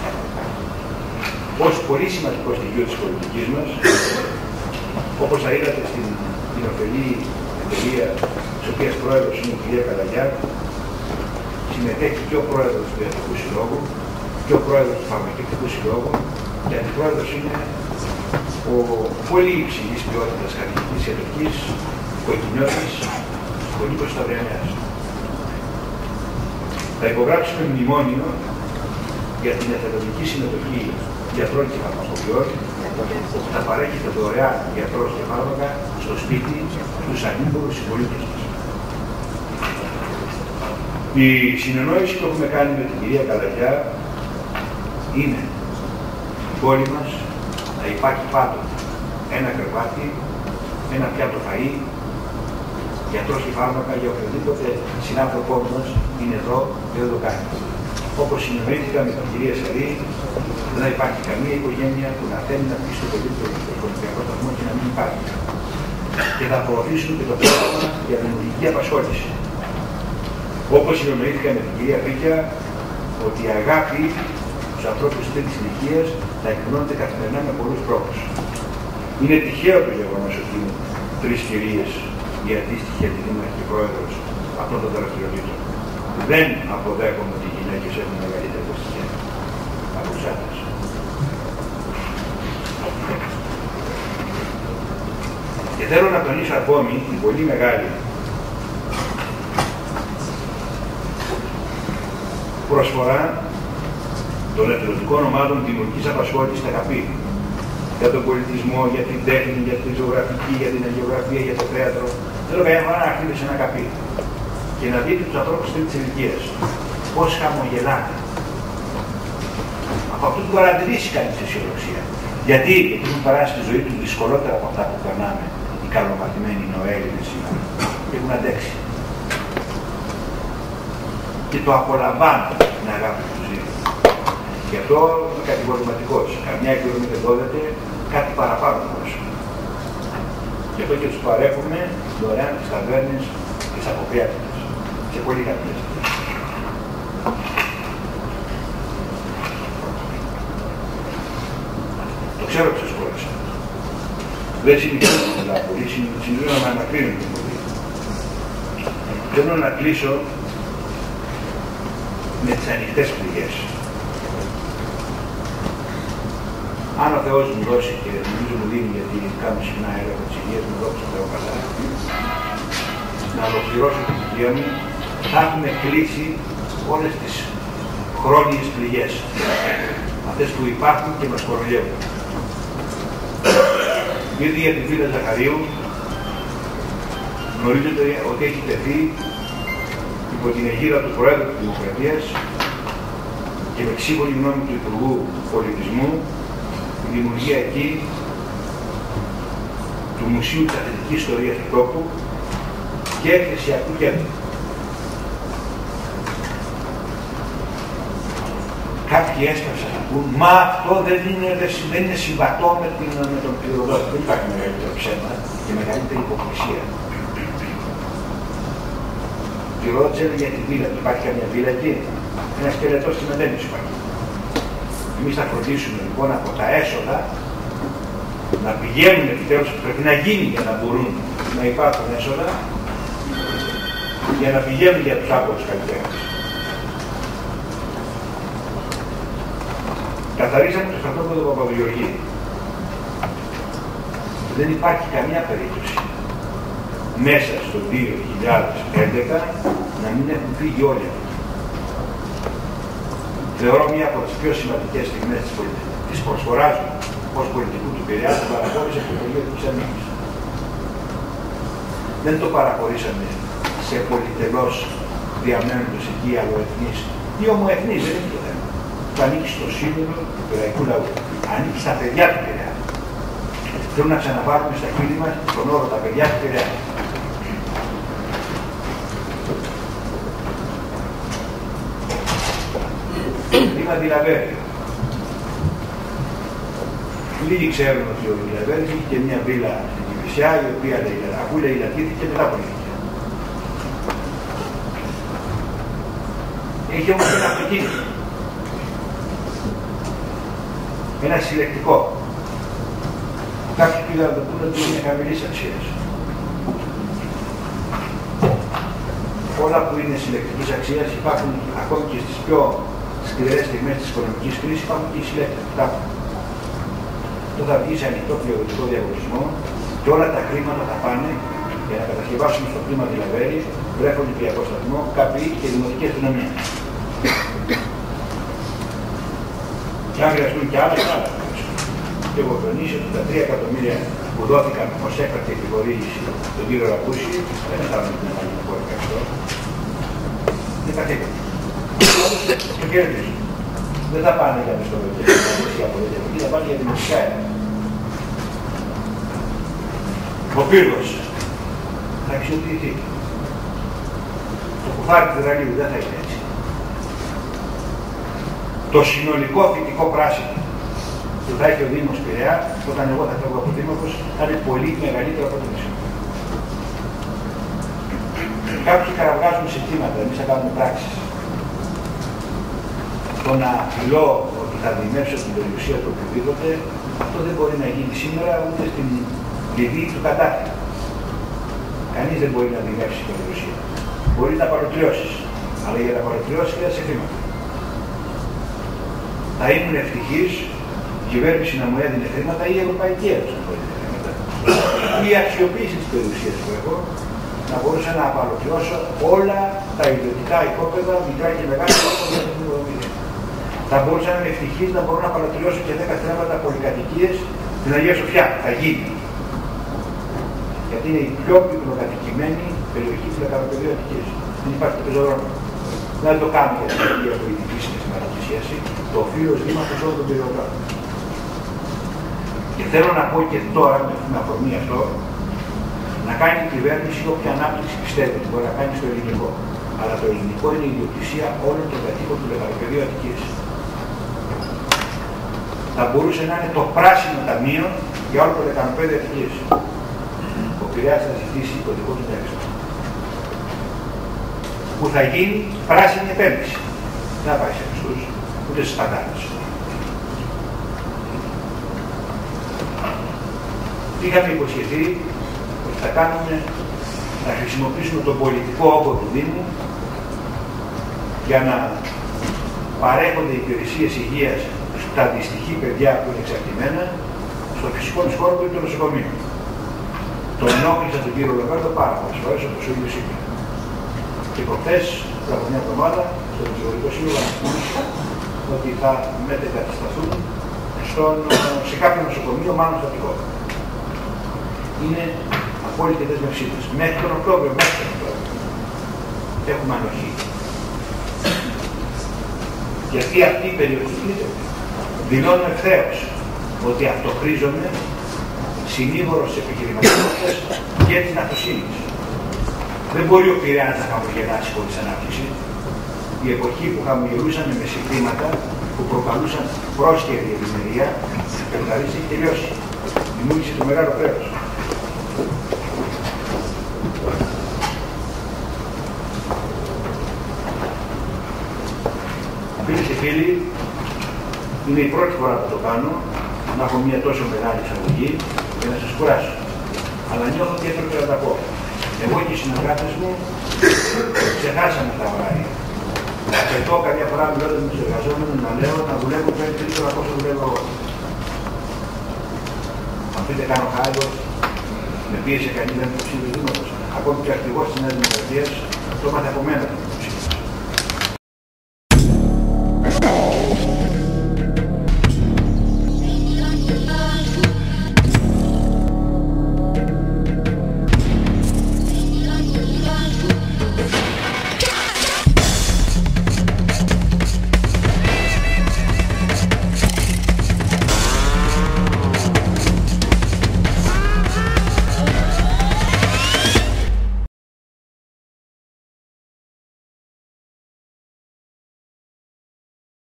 Speaker 1: ως πολύ σημαντικό στοιχείο της πολιτικής μας, όπως θα είδατε στην κοινοφελή εταιρεία της οποίας πρόεδρος είναι η κυρία Καλαγιά, συμμετέχει και ο πρόεδρος του Ιατρικού Συλλόγου και ο πρόεδρος του Φαρμακευτικού Συλλόγου και αντιπρόεδρος είναι ο πολύ υψηλής ποιότητας καθηγητής ιατρικής οικογενειώτης, ο Νίκος Σταυριανέας. Θα υπογράψουμε μνημόνιο για την εθελοντική συμμετοχή γιατρών και φαρμακοποιών που θα παρέχεται δωρεάν γιατρός και φάρμακα στο σπίτι στους ανήμπορους συμπολίτες μας. Η συνεννόηση που έχουμε κάνει με την κυρία Καλαγιά είναι η πόλη μας να υπάρχει πάντοτε ένα κρεβάτι, ένα πιάτο φαΐ, γιατρός και φάρμακα για οποιοδήποτε συνάνθρωπό μας είναι εδώ και δεν το κάνει. Όπως συνεννοήθηκα με την κυρία Σαρή, δεν θα υπάρχει καμία οικογένεια που να θέλει να πει στο παιδί του οικονομικό σταθμό και να μην υπάρχει. Και θα προωθήσουμε και το πρόγραμμα για δημιουργική απασχόληση. Όπως συνεννοήθηκα με την κυρία Πίκια, ότι η αγάπη στους ανθρώπους της τρίτης ηλικίας θα εκδηλώνεται καθημερινά με πολλούς τρόπους. Είναι τυχαίο το γεγονός ότι είναι τρεις κυρίες η αντίστοιχη αντιδήμαρχη πρόεδρος αυτών των δραστηριοτήτων. Δεν αποδέχομαι ότι οι γυναίκες έχουν μεγαλύτερη δυστυχία από τους άντρες. Και θέλω να τονίσω ακόμη την πολύ μεγάλη προσφορά των εθελοντικών ομάδων δημιουργικής απασχόλησης στα ΚΑΠΗ. Για τον πολιτισμό, για την τέχνη, για τη ζωγραφική, για την αγεωγραφία, για το θέατρο. Θέλω καμιά φορά να χτύπησε ένα καπί και να δείτε τους ανθρώπους τρίτης ηλικίας πώς χαμογελάνε. Από αυτό του παρατηρήσει κανείς αισιοδοξία. Γιατί έχουν περάσει τη ζωή τους δυσκολότερα από αυτά που περνάμε οι καλομαθημένοι Νοέλληνες σήμερα και έχουν αντέξει. Και το απολαμβάνουν την αγάπη που τους δίνουν. Γι' αυτό είμαι κατηγορηματικός. Καμιά εκδρομή δεν δώδεται, κάτι παραπάνω όμως. Γι' αυτό και τους παρέχουμε δωρεάν τις ταβέρνες και τις αποκριάτητες. Σε πολύ χαμηλές. Το ξέρω που σας χώρισα. Δεν συνηθίζω να μιλάω πολύ, συνηθίζω να με ανακρίνω πολύ. Θέλω να κλείσω με τις ανοιχτές πληγές. Αν ο Θεός μου δώσει, και νομίζω μου δίνει γιατί κάνω συχνά έλεγχο της υγείας μου, δόξα τω Θεώ καλά, να ολοκληρώσω την υγεία μου, θα έχουμε κλείσει όλες τις χρόνιες πληγές. Αυτές που υπάρχουν και μας κοροϊδεύουν. Ήδη για την φίλα Ζαχαρίου γνωρίζετε ότι έχει τεθεί υπό την αιγίδα του Προέδρου της Δημοκρατίας και με τη σύμφωνη γνώμη του Υπουργού Πολιτισμού η δημιουργία εκεί του Μουσείου της Αθλητικής Ιστορίας του τόπου και εκκλησιακού κέντρου. Κάποιοι έσκαψαν να πούν, μα αυτό δεν είναι συμβατό με τον πυροδότη. Δεν υπάρχει μεγαλύτερο ψέμα και μεγαλύτερη υποκρισία. Ο πυροδότης έλεγε για τη βίλα του. Υπάρχει καμία βίλα εκεί. Ένα σκελετό στην Αντέννη υπάρχει. Εμείς θα φροντίσουμε λοιπόν από τα έσοδα να πηγαίνουν επιτέλους που πρέπει να γίνει για να μπορούν να υπάρχουν έσοδα, για να πηγαίνουν για τους άπορους καλλιτέχνες. Καθαρίσαμε το στρατόπεδο Παπαδογεωργίου. Δεν υπάρχει καμία περίπτωση μέσα στο 2011 να μην έχουν φύγει όλοι αυτοί. Θεωρώ μία από τις πιο σημαντικές στιγμές της προσφοράς μου ως πολιτικού του Πειραιά, την παραχώρησε από το Υπουργείο της Αμήνης. Δεν το παραχωρήσαμε σε πολυτελώς διαμένοντος εκεί αλλοεθνείς ή ομοεθνείς, δεν είναι το θέμα. που ανήκει στο σύνολο του πειραϊκού λαού. Ανήκει στα παιδιά του Πειραιά. Θέλουν να ξαναβάλουμε στα χείλη μας τον όρο τα παιδιά του Πειραιά. Λίμα Ντιλαβέρη. Λίγοι ξέρουν ότι ο Ντιλαβέρη είχε και μια βίλα στην Κηφισιά, η οποία αφού λαιλατήθηκε μετά από λίγη. Είχε όμως ένα αυτοκίνητο. Ένα συλλεκτικό. Κάποιοι πήγαν να το πούνε ότι είναι χαμηλής αξίας. Όλα που είναι συλλεκτικής αξίας υπάρχουν ακόμη και στις πιο σκληρές στιγμές της οικονομικής κρίσης, υπάρχουν και οι συλλέκτες. Αυτό θα βγει σε ανοιχτό πληρωτικό διαγωνισμό και όλα τα χρήματα θα πάνε για να κατασκευάσουμε στο κλίμα Ντιλαβέρη, βρέφοντι πυριακό σταθμό, ΚΑΠΗ και δημοτική αστυνομία. Και αν χρειαστούν κι άλλα, και εγώ τονίσω ότι τα 3 εκατομμύρια που δόθηκαν ως έκτακτη επιχορήγηση στον κύριο Ραπούση δεν θα είναι την ανάγκη να πω ευχαριστώ. Δεν τα θήκαν. Το κέρδισαν. Δεν θα πάνε για μισθολογία πολιτική, θα πάνε για δημοτικά έργα. Ο πύργος θα αξιοποιηθεί. Το κουφάρι του Δραλίου δεν θα είναι έτσι. Το συνολικό φυτικό πράσινο που θα έχει ο Δήμος Πειραιά, όταν εγώ θα φεύγω από Δήμαρχος, θα είναι πολύ μεγαλύτερο από το μισό. Κάποιοι καραβγάζουν συστήματα, εμείς θα κάνουμε πράξεις. Το να απειλώ ότι θα δημιουργήσω την περιουσία του οποιοδήποτε, αυτό δεν μπορεί να γίνει σήμερα ούτε στην κλειδί του κατάφυλλου. Κανείς δεν μπορεί να δημιουργήσει την περιουσία. Μπορεί να παροτριώσεις, αλλά για να παροτριώσεις χρειάζεται χρήματα. Θα ήμουν ευτυχής η κυβέρνηση να μου έδινε χρήματα ή η Ευρωπαϊκή Ένωση να μου έδινε χρήματα. Ή η αξιοποίηση της περιουσίας που έχω να μπορούσα να απαλωτριώσω όλα τα ιδιωτικά οικόπεδα, μικρά και μεγάλα, θα μπορούσα να είμαι ευτυχής να μπορώ να παρατηρώσω και 10 θέματα πολυκατοικίες στην Αγία Σοφιά. Θα γίνει. Γιατί είναι η πιο πυκνοκατοικημένη περιοχή του Λεκανοπεδίου Αττικής. Δεν υπάρχει το πεζοδρόμιο. Δεν το κάνω για την ίδια πολιτική και σημαντική σχέση. Το οφείλω ως δήμαρχος όλων των περιοχών. Και θέλω να πω και τώρα, με την αφορμή αυτό, να κάνει η κυβέρνηση όποια ανάπτυξη πιστεύει ότι μπορεί να κάνει στο ελληνικό. Αλλά το ελληνικό είναι η ιδιοκτησία όλων των κατοίκων του Λεκανοπεδίου Αττικής. Θα μπορούσε να είναι το πράσινο ταμείο για όλο το Λεκανοπέδιο Αττικής. Ο Πειραιάς θα ζητήσει το δικό του έξω. Που θα γίνει πράσινη επένδυση. Δεν θα πάει σε μισθούς, ούτε στις πατάτες. Είχαμε υποσχεθεί ότι θα χρησιμοποιήσουμε τον πολιτικό όγκο του Δήμου για να παρέχονται υπηρεσίες υγείας στα δυστυχή παιδιά που είναι εξαρτημένα στο φυσικό της χώρο που είναι το νοσοκομείο. Τον ενόχλησα τον κύριο Λοβέρδο πάρα πολλές φορές, όπως ο ίδιος είπε. Και προχθές, πριν από μια εβδομάδα, στο Νοσοκομείο Σύλλογο ότι θα μετεγκατασταθούν σε κάποιο νοσοκομείο, μάλλον στατικό. Είναι απόλυτη δέσμευσή μας. Μέχρι τον Οκτώβριο, έχουμε ανοχή. Γιατί αυτή η περιοχή δηλώνω ευθέως ότι αυτοχρίζομαι συνήγορος της επιχειρηματικότητας και της αυτοσύνης. Δεν μπορεί ο Πειραιάς να χαμογελάσει χωρίς ανάπτυξη. Η εποχή που χαμογελούσαμε με συστήματα που προκαλούσαν πρόσχερη ευημερία, έχει τελειώσει. Δημιούργησε το μεγάλο χρέος. Φίλοι και φίλοι, είναι η πρώτη φορά που το κάνω, να έχω μια τόσο μεγάλη εισαγωγή για να σας κουράσω. Αλλά νιώθω ότι έπρεπε να τα πω. Εγώ και οι συνεργάτες μου ξεχάσαμε τα ωράρια. Απαιτώ καμιά φορά μιλώντας με τους εργαζόμενους να λέω να δουλεύω 5-3 ώρα πόσο δουλεύω εγώ. Αν πείτε κάνω χάιδο, με πίεσε κανείς να είναι το ψήφιο δήμοτος. Ακόμη και ο αρχηγός της Νέας Δημοκρατίας, το έμαθε από μένα.